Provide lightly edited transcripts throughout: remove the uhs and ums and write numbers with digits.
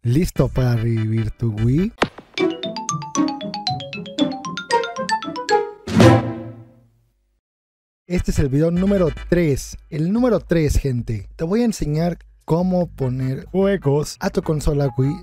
¿Listo para revivir tu Wii? Este es el video número 3. El número 3, gente. Te voy a enseñar cómo poner juegos a tu consola Wii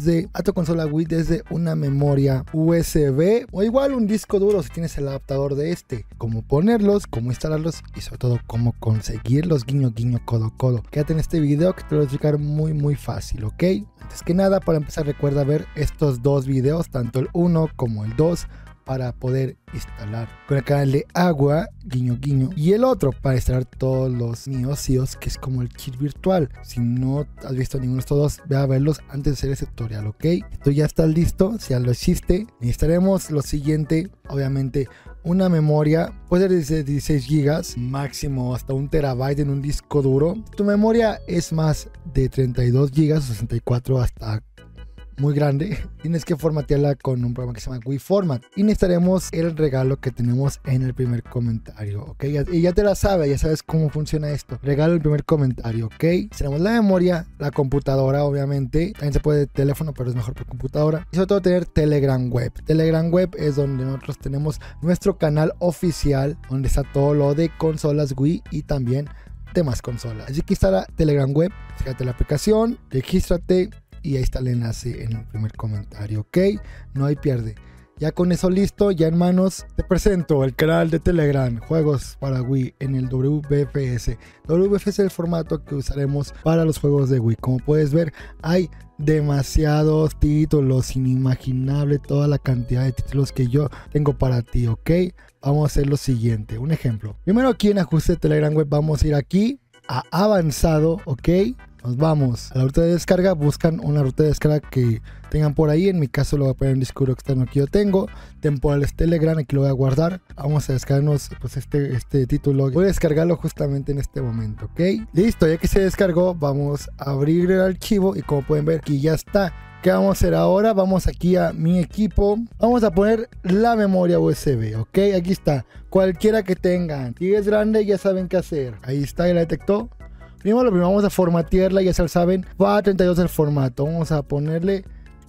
desde una memoria USB o igual un disco duro si tienes el adaptador de este. Cómo ponerlos, cómo instalarlos y sobre todo cómo conseguirlos, guiño guiño, codo codo. Quédate en este video que te lo voy a explicar muy fácil, ¿ok? Antes que nada, para empezar, recuerda ver estos dos videos, tanto el 1 como el 2, para poder instalar con el canal de agua, guiño guiño, y el otro para instalar todos los MIOSios, que es como el kit virtual. Si no has visto ninguno de estos dos, ve a verlos antes de hacer ese tutorial, ¿ok? Esto ya está listo. Si ya lo hiciste, necesitaremos lo siguiente, obviamente una memoria, puede ser de 16 GB, máximo hasta 1 TB en un disco duro. Tu memoria es más de 32 GB, 64 hasta muy grande, tienes que formatearla con un programa que se llama Wii Format, y necesitaremos el regalo que tenemos en el primer comentario, ok, y ya te la sabes, ya sabes cómo funciona esto. Regalo el primer comentario, ok. Tenemos la memoria, la computadora, obviamente también se puede teléfono, pero es mejor por computadora, y sobre todo tener Telegram Web. Telegram Web es donde nosotros tenemos nuestro canal oficial, donde está todo lo de consolas Wii y también demás consolas. Así que instala Telegram Web, fíjate la aplicación, regístrate y ahí está el enlace en el primer comentario, ok, no hay pierde. Ya con eso listo, ya en manos, te presento el canal de Telegram, juegos para Wii en el WBFS. WBFS es el formato que usaremos para los juegos de Wii. Como puedes ver, hay demasiados títulos, inimaginable toda la cantidad de títulos que yo tengo para ti, ok. Vamos a hacer lo siguiente, un ejemplo. Primero aquí en ajuste de Telegram Web vamos a ir aquí a avanzado, ok. Nos vamos a la ruta de descarga, buscan una ruta de descarga que tengan por ahí. En mi caso lo voy a poner en un disco duro externo que yo tengo. Temporales Telegram, aquí lo voy a guardar. Vamos a descargarnos pues este título. Voy a descargarlo justamente en este momento, ¿ok? Listo, ya que se descargó, vamos a abrir el archivo y como pueden ver aquí ya está. ¿Qué vamos a hacer ahora? Vamos aquí a mi equipo. Vamos a poner la memoria USB, ¿ok? Aquí está. Cualquiera que tengan. Si es grande ya saben qué hacer. Ahí está, ya la detectó. Primero vamos a formatearla, ya se lo saben, va a 32 el formato. Vamos a ponerle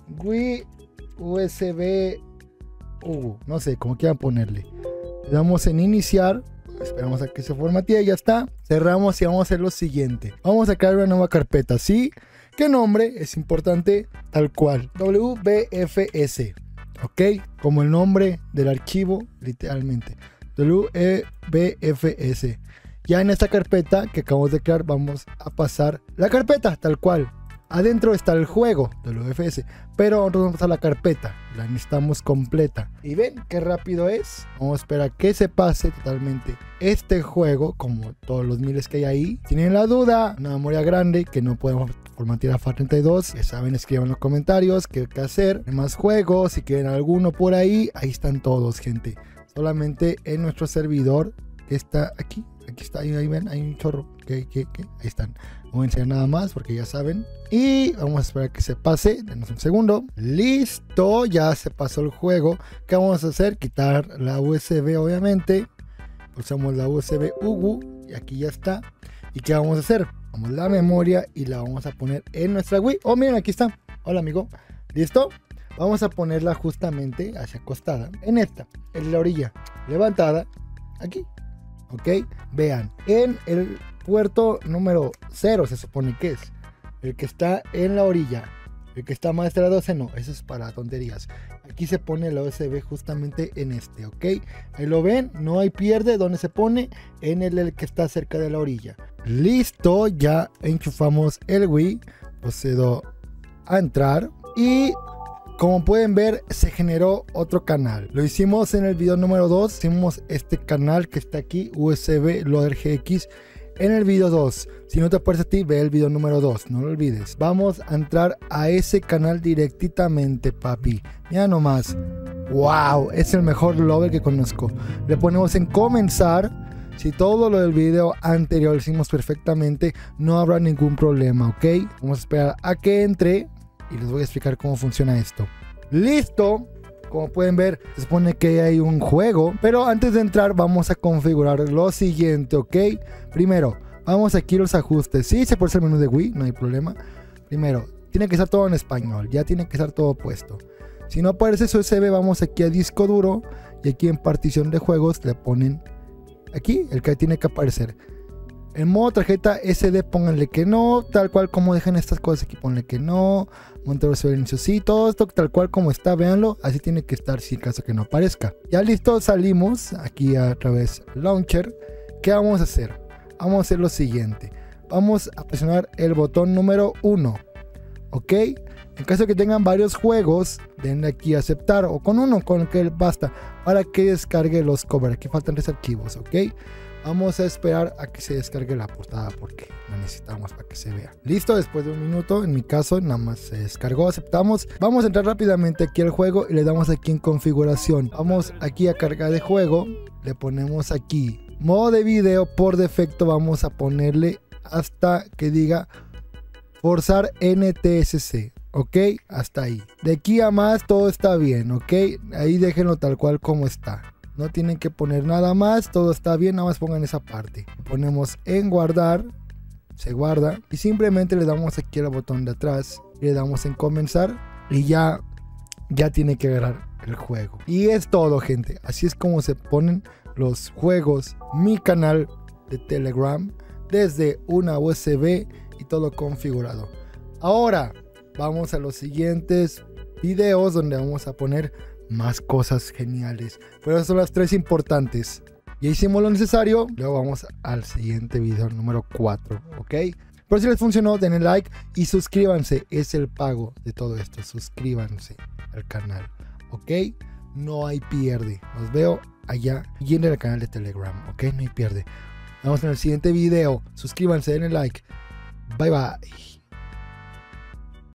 Wii USB no sé, como quieran ponerle. Le damos en iniciar, esperamos a que se formatee y ya está. Cerramos y vamos a hacer lo siguiente. Vamos a crear una nueva carpeta, ¿sí? ¿Qué nombre? Es importante, tal cual, WBFS, ok, como el nombre del archivo, literalmente, WBFS. Ya en esta carpeta que acabamos de crear vamos a pasar la carpeta tal cual. Adentro está el juego del UFS, pero nosotros vamos a la carpeta, la necesitamos completa. Y ven qué rápido es. Vamos a esperar que se pase totalmente este juego, como todos los miles que hay ahí. Si tienen la duda, una memoria grande que no podemos formatear a FAT32, ya saben, escriban en los comentarios qué hacer. Hay más juegos, si quieren alguno por ahí, ahí están todos, gente. Solamente en nuestro servidor que está aquí. Aquí está, ahí ven, hay un chorro. Ahí están. No voy a enseñar nada más porque ya saben. Y vamos a esperar que se pase. Denos un segundo. Listo, ya se pasó el juego. ¿Qué vamos a hacer? Quitar la USB, obviamente. Pulsamos la USB UGU y aquí ya está. ¿Y qué vamos a hacer? Vamos a la memoria y la vamos a poner en nuestra Wii. Oh, miren, aquí está. Hola, amigo. ¿Listo? Vamos a ponerla justamente hacia acostada. En esta, en la orilla. Levantada. Aquí. Ok, vean, en el puerto número 0 se supone que es el que está en la orilla, el que está más de la 12, no, eso es para tonterías. Aquí se pone la USB justamente en este, ok, ahí lo ven, no hay pierde. Donde se pone en el que está cerca de la orilla. Listo, ya enchufamos el Wii, procedo a entrar y como pueden ver, se generó otro canal. Lo hicimos en el video número 2. Hicimos este canal que está aquí, USB Loader GX, en el video 2. Si no te aparece a ti, ve el video número 2. No lo olvides. Vamos a entrar a ese canal directamente, papi. Mira nomás. Wow, es el mejor loader que conozco. Le ponemos en comenzar. Si todo lo del video anterior lo hicimos perfectamente, no habrá ningún problema, ¿ok? Vamos a esperar a que entre y les voy a explicar cómo funciona esto. Listo, como pueden ver, se supone que hay un juego, pero antes de entrar vamos a configurar lo siguiente, ¿ok? Primero, vamos aquí a los ajustes. Sí, se puede hacer el menú de Wii, no hay problema. Primero, tiene que estar todo en español, ya tiene que estar todo puesto. Si no aparece su USB, vamos aquí a disco duro y aquí en partición de juegos le ponen aquí el que tiene que aparecer. En modo tarjeta SD pónganle que no, tal cual como dejan estas cosas aquí, ponle que no. Monitor de inicio sí, todo esto tal cual como está, véanlo, así tiene que estar si en caso que no aparezca. Ya listo, salimos aquí a través del launcher. ¿Qué vamos a hacer? Vamos a hacer lo siguiente. Vamos a presionar el botón número 1, ¿ok? En caso de que tengan varios juegos, denle aquí a aceptar o con uno, con el que basta para que descargue los covers. Aquí faltan 3 archivos, ¿ok? Vamos a esperar a que se descargue la portada porque la necesitamos para que se vea. Listo, después de un minuto, en mi caso nada más se descargó, aceptamos. Vamos a entrar rápidamente aquí al juego y le damos aquí en configuración. Vamos aquí a cargar de juego, le ponemos aquí modo de video, por defecto vamos a ponerle hasta que diga forzar NTSC. Ok, hasta ahí. De aquí a más todo está bien, ok. Ahí déjenlo tal cual como está. No tienen que poner nada más, todo está bien, nada más pongan esa parte. Ponemos en guardar, se guarda y simplemente le damos aquí al botón de atrás y le damos en comenzar y ya tiene que agarrar el juego. Y es todo, gente. Así es como se ponen los juegos, mi canal de Telegram, desde una USB y todo configurado. Ahora vamos a los siguientes videos donde vamos a poner más cosas geniales, pero esas son las 3 importantes. Ya hicimos lo necesario, luego vamos al siguiente video número 4, ok. Pero si les funcionó, denle like y suscríbanse, es el pago de todo esto. Suscríbanse al canal, ok. No hay pierde. Los veo allá y en el canal de Telegram, ok. No hay pierde. Nos vemos en el siguiente video. Suscríbanse, denle like. Bye bye.